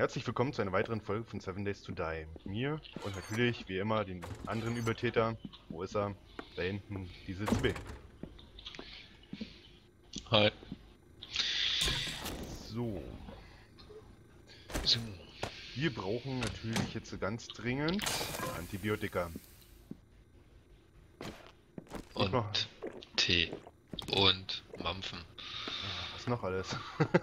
Herzlich willkommen zu einer weiteren Folge von 7 Days to Die. Mit mir und natürlich, wie immer, den anderen Übeltäter. Wo ist er? Da hinten, diese CB. Hi. So. Wir brauchen natürlich jetzt ganz dringend Antibiotika. Und noch Tee. Und Mampfen. Was noch alles?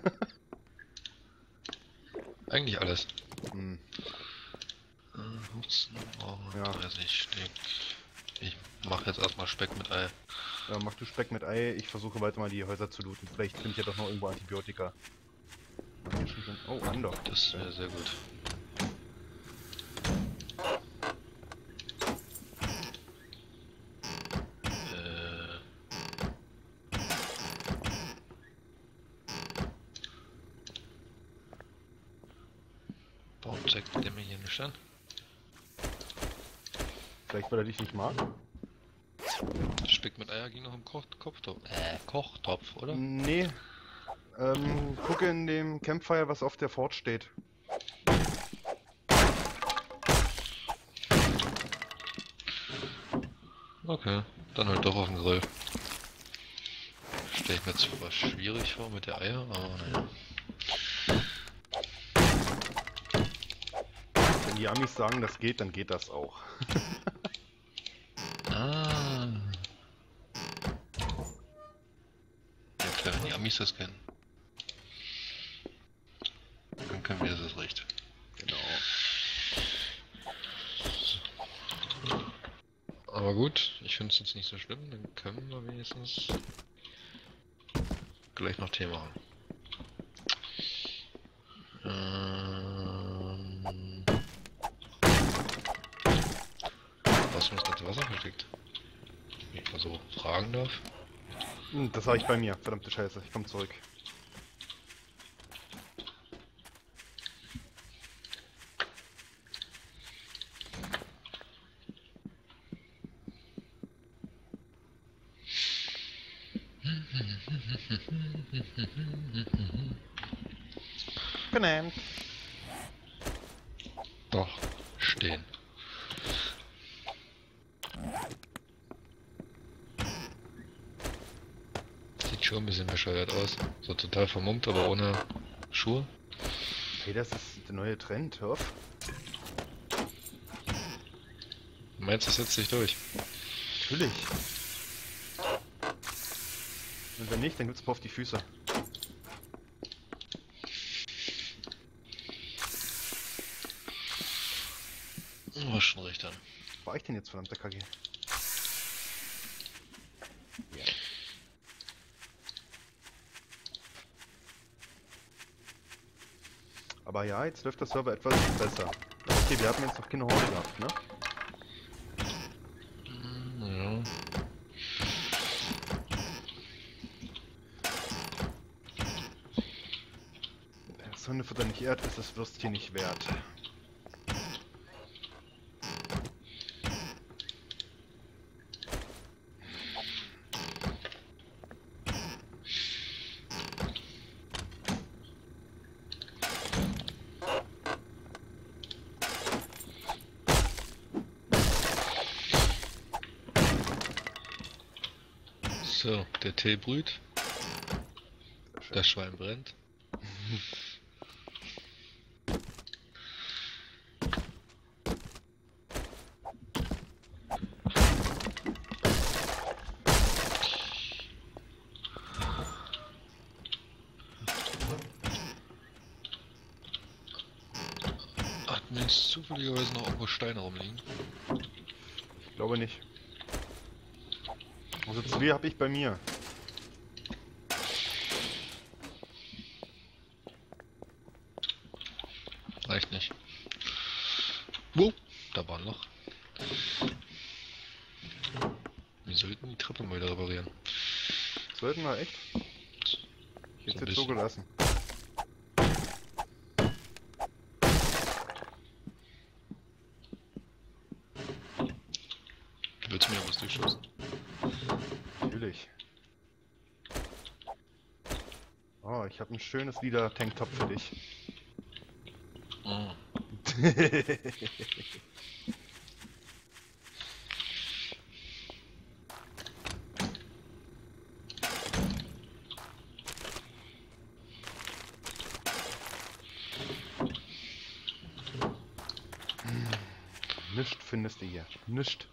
Eigentlich alles. Hm. Husten brauchen wir Ja. 30 Stück. Ich mache jetzt erstmal Speck mit Ei. Ja, mach du Speck mit Ei, ich versuche weiter mal die Häuser zu looten. Vielleicht finde ich ja doch noch irgendwo Antibiotika. Oh, Andock. Das wäre sehr gut. Warum zeigt der mir hier nicht an? Vielleicht, weil er dich nicht mag? Speck mit Eier ging noch im Kochtopf. Kochtopf, oder? Nee. Gucke in dem Campfire, was auf der Fort steht. Okay, dann halt doch auf den Grill. Stelle ich mir zwar schwierig vor mit der Eier, aber naja. Wenn die Amis sagen, das geht, dann geht das auch. Ah. Ja klar, wenn die Amis das kennen. Dann können wir das recht. Genau. Aber gut, ich finde es jetzt nicht so schlimm, dann können wir wenigstens gleich noch Tee machen. Was ist das ganze Wasser versteckt? Wenn ich mal so fragen darf. Das habe ich bei mir, verdammte Scheiße, ich komme zurück. Benannt. Doch, stehen. Sieht schon ein bisschen bescheuert aus. So total vermummt, aber ohne Schuhe. Hey, das ist der neue Trend, hör auf. Du meinst, das setzt sich durch? Natürlich. Und wenn nicht, dann gibt's auf die Füße. Du hast schon recht an. Wo war ich denn jetzt, verdammter Kacke? Ja. Aber ja, jetzt läuft der Server etwas besser. Okay, wir hatten jetzt noch keine Horde gehabt, ne? Ja. Das Hundefutter nicht ehrt, ist das Würstchen nicht wert. So, der Tee brüht. Das Schwein brennt. Hat mir jetzt zufälligerweise noch irgendwo Steine rumliegen? Ich glaube nicht. Also 2 habe ich bei mir. Reicht nicht. Wo? Da war ein Loch. Wir sollten die Treppe mal wieder reparieren. Sollten wir echt? Ich hätte es jetzt so gelassen. Willst du mir was durchschossen? Natürlich. Oh, ich habe ein schönes Lila Tanktop für dich. Mhm. Nischt findest du hier. Nischt.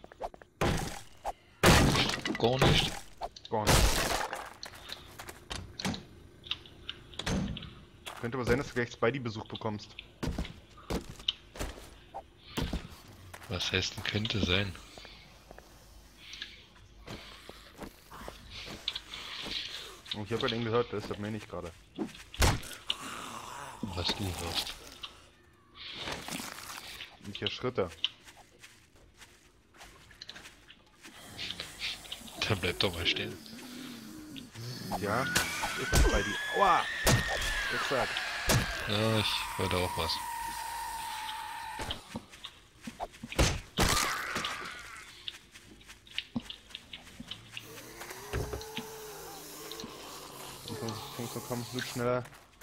Gar nicht. Gar nicht. Könnte aber sein, dass du gleich Spidey-Besuch bekommst. Was heißt denn könnte sein? Und ich habe halt eben gehört, das meine ich gerade. Was du hörst. Und hier Schritte. Dann bleib doch mal stehen. Ja, ist das Spidey. Aua! Exakt. Ja, ich hörte auch was. Komm, wird schneller.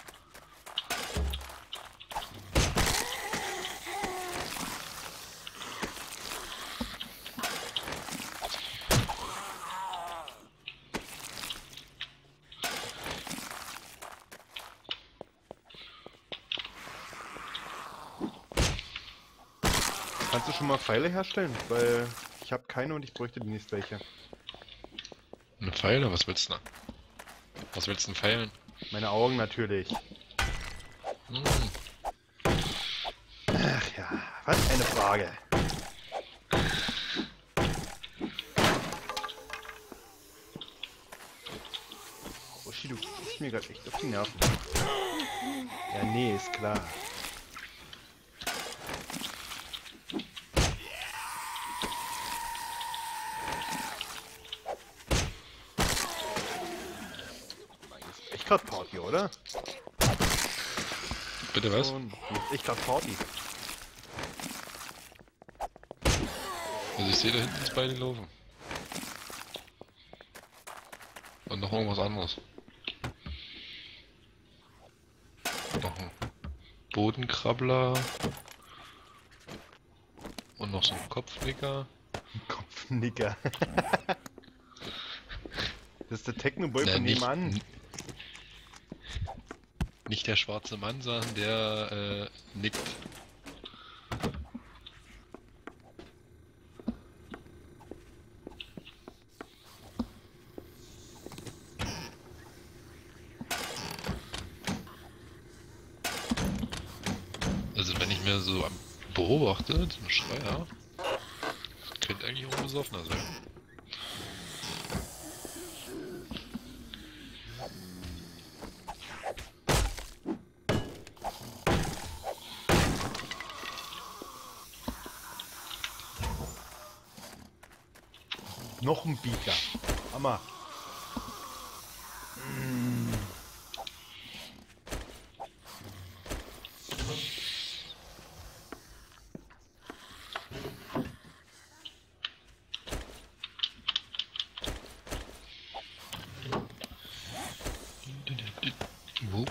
Kannst du schon mal Pfeile herstellen? Weil ich habe keine und ich bräuchte demnächst welche. Eine Pfeile? Was willst du denn? Was willst du denn feilen? Meine Augen natürlich. Hm. Ach ja, was eine Frage. Roshi, du gehst mir gerade echt auf die Nerven. Ja, nee, ist klar. Echt grad Party, oder? Bitte was? Und ist echt grad Party. Also ich sehe da hinten ist beide laufen. Und noch irgendwas anderes. Noch ein Bodenkrabbler. Und noch so ein Kopfnicker. Kopfnicker. Das ist der Technoboy Na, von nicht, nebenan. nicht der schwarze Mann, sondern der nickt. Also wenn ich mir so beobachte, den Schreier, könnte eigentlich auch ein Besoffener sein. Noch ein Beaker. Hammer. Wo?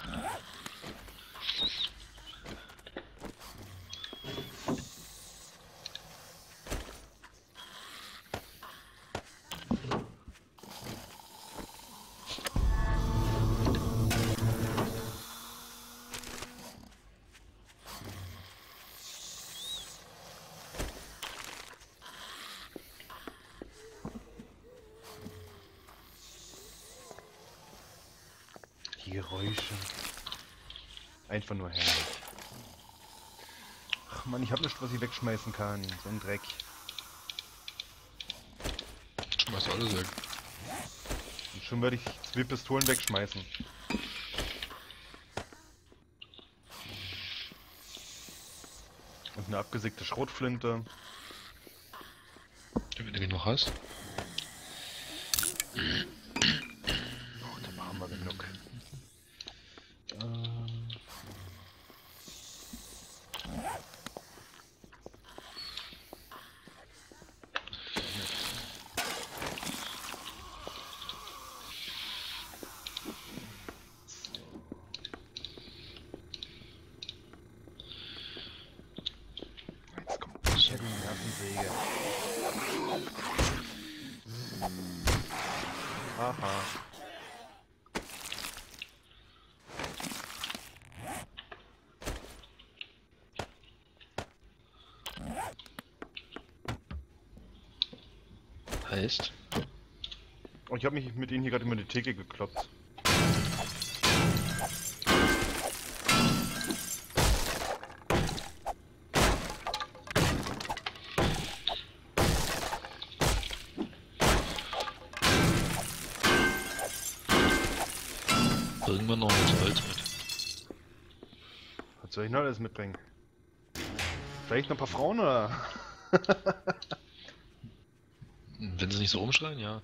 Die Geräusche. Einfach nur herrlich. Ach Mann, ich hab nichts, was ich wegschmeißen kann. So ein Dreck. Schmeiß alles weg. Und schon werde ich 2 Pistolen wegschmeißen. Und eine abgesägte Schrotflinte. Wenn du genug hast. Oh, da haben wir genug. Kettensäge. Aha. Heißt? Und ich habe mich mit ihnen hier gerade über die Theke gekloppt. Irgendwann noch ein Holz mit. Was soll ich noch alles mitbringen? Vielleicht noch ein paar Frauen oder? Wenn sie nicht so rumschreien, ja.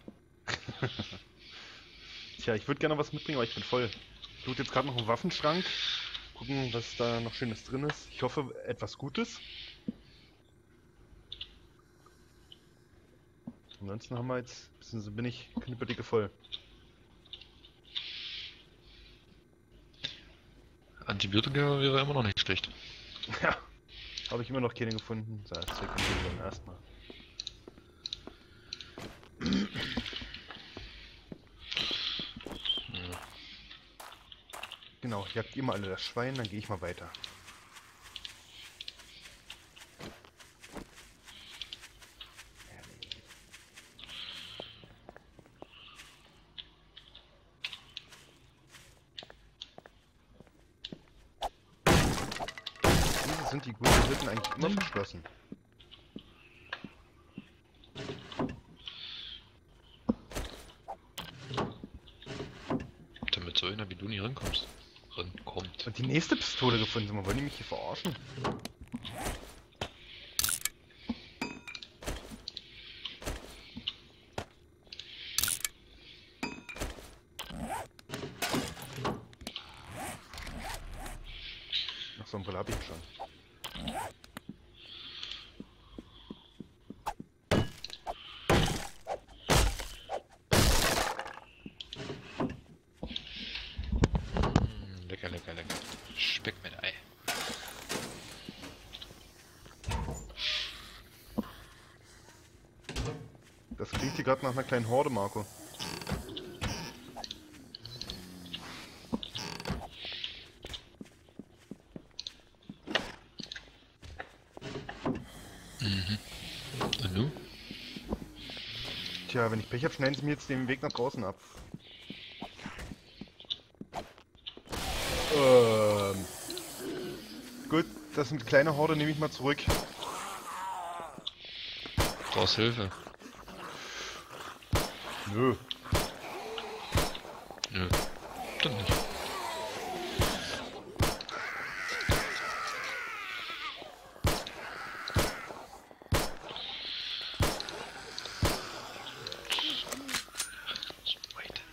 Tja, ich würde gerne noch was mitbringen, aber ich bin voll. Ich tue jetzt gerade noch einen Waffenschrank. Gucken, was da noch Schönes drin ist. Ich hoffe, etwas Gutes. Ansonsten haben wir jetzt, beziehungsweise bin ich knüppeldicke voll. Antibiotika wäre immer noch nicht schlecht. Ja, habe ich immer noch keine gefunden. So, das zeigt mir dann erstmal. Ja. Genau, jagt ihr mal alle das Schwein, dann gehe ich mal weiter. Wieso sind die guten Hütten eigentlich immer verschlossen? Damit so einer wie du nicht rankommst. Rankommt. Und die nächste Pistole gefunden, wollen die mich hier verarschen? Ach so, ein Brille hab ich schon. Lecker, lecker, lecker. Speck mit Ei. Das klingt hier gerade nach einer kleinen Horde, Marco. Mhm. Und du? Tja, wenn ich Pech habe, schneiden sie mir jetzt den Weg nach draußen ab. Gut, das sind kleine Horde, nehme ich mal zurück. Brauchst Hilfe? Nö. Nö. Dann nicht. Wait.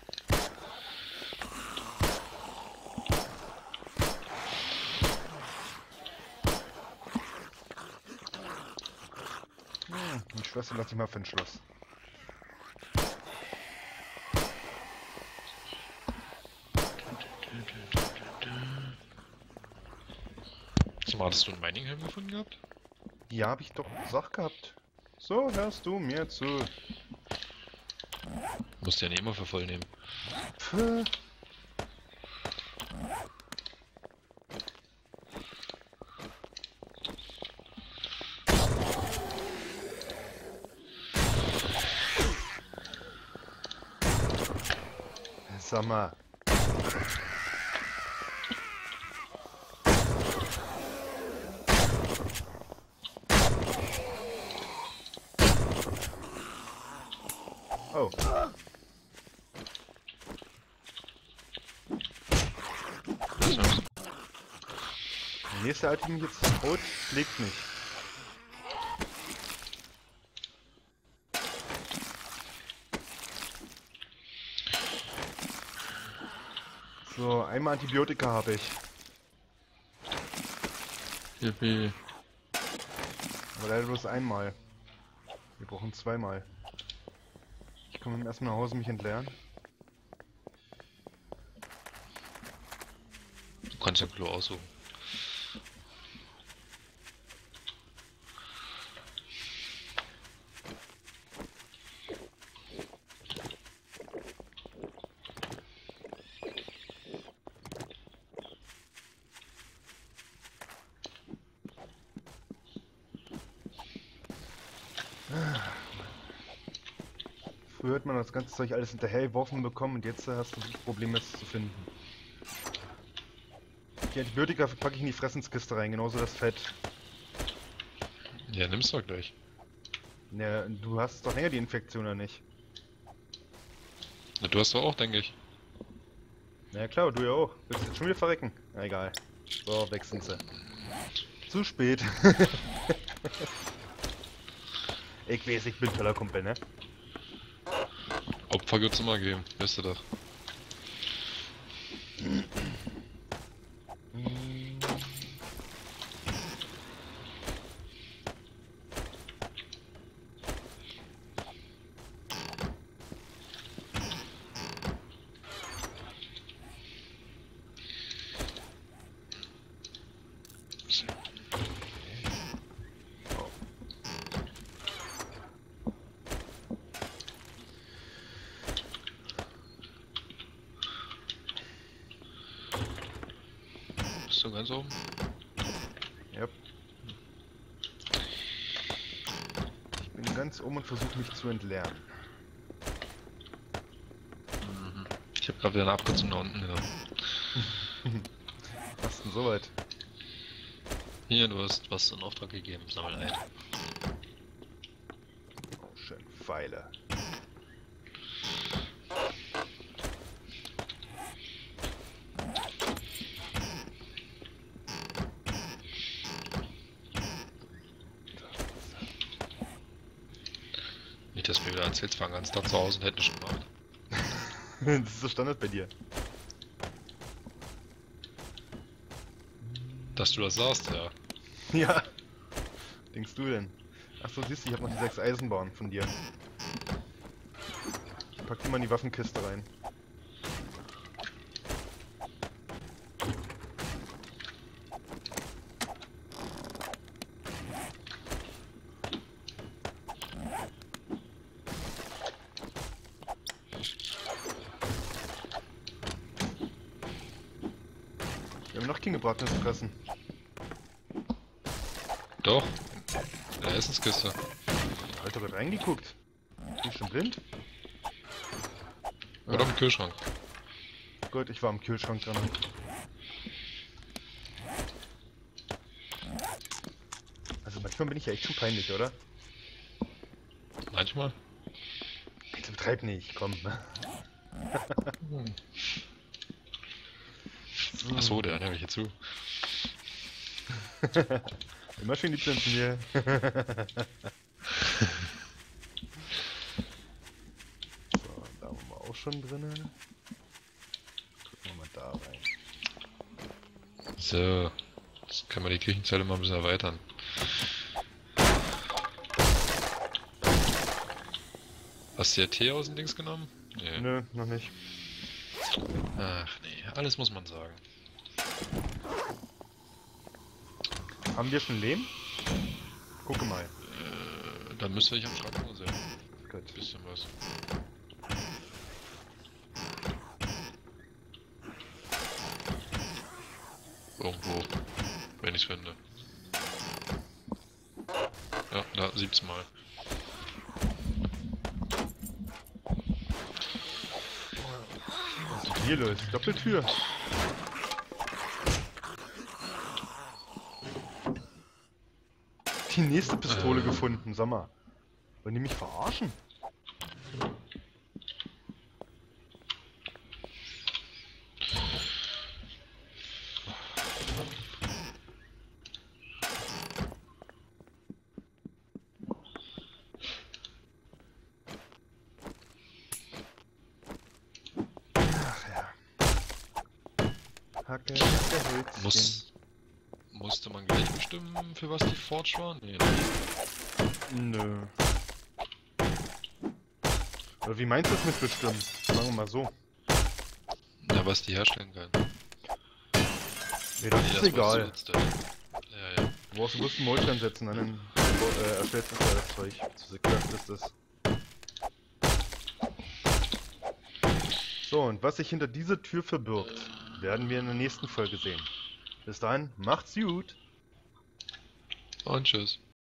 Die Schwester lasse ich mal für ein Schloss. So, hattest du einen Mining-Helm gefunden gehabt? Ja, habe ich doch gesagt gehabt. So, hörst du mir zu. Musst du ja nicht immer für voll nehmen. Pff. Sag mal. Oh. Was war's? Der nächste Alte, die mich jetzt haut, schlägt mich. So, einmal Antibiotika habe ich. Yippie. Aber leider bloß einmal. Wir brauchen zweimal. Ich komme erstmal nach Hause mich entleeren. Du kannst ja Klo aussuchen. Früher hat man das ganze Zeug alles hinterhergeworfen bekommen und jetzt hast du wirklich Probleme, es zu finden. Die Antibiotika packe ich in die Fressenskiste rein, genauso das Fett. Ja, nimm's doch gleich. Ja, du hast doch länger die Infektion oder nicht? Na, du hast doch auch, denke ich. Na ja, klar, du ja auch. Willst du jetzt schon wieder verrecken? Na egal. So, wechseln sie. Zu spät. Ich weiß, ich bin toller Kumpel, ne? Opfer wird's immer geben, weißt du doch. Bist du ganz oben? Yep. Ich bin ganz oben und versuche mich zu entleeren. Mhm. Ich hab grad wieder einen Abkürzung nach unten genommen. Was denn soweit? Hier, du hast was in Auftrag gegeben, sammel ein. Oh, schön. Pfeile. Nicht, dass mir wieder erzählst, fangen ganz Tag zu Hause und hätten nicht gemacht. Das ist so Standard bei dir. Dass du das sagst, ja. Ja. Denkst du denn? Achso, siehst du, ich habe noch die 6 Eisenbahnen von dir. Ich pack die mal in die Waffenkiste rein. Wir haben noch kein gebratenes Fressen. Doch. In der Essenskiste. Alter, wird reingeguckt. Bin ich schon blind? Oder im Kühlschrank. Gut, ich war am Kühlschrank dran. Also manchmal bin ich ja echt schon peinlich, oder? Manchmal. Jetzt betreib nicht, komm. Achso, der höre ich jetzt zu. Immer schön lieb sein zu mir. So, da waren wir auch schon drinnen. Drücken wir mal da rein. So. Jetzt können wir die Küchenzelle mal ein bisschen erweitern. Hast du ja Tee aus dem Dings genommen? Nee. Nö, noch nicht. Ach nee, alles muss man sagen. Haben wir schon Lehm? Gucke mal. Dann müsste ich am Schrank nur sehen. Gut. Bisschen was. Irgendwo, wenn ich's finde. Ja, da 17 Mal. Was ist denn hier los? Doppeltür. Die nächste Pistole gefunden, sag mal. Wollen die mich verarschen? Ach ja. Hacke, Hölzchen. Musste man gleich bestimmen, für was die Forge waren? Nee, Nö. Oder wie meinst du es mit bestimmen? Sagen wir mal so. na, was die herstellen können. Nee, das Nee, ist das egal. weißt du jetzt, ja, ja. Du brauchst bloß einen Moltern setzen, dann erstellst du das Zeug. Zu Sequenz ist das. So, und was sich hinter dieser Tür verbirgt, werden wir in der nächsten Folge sehen. Bis dahin, macht's gut! Und tschüss.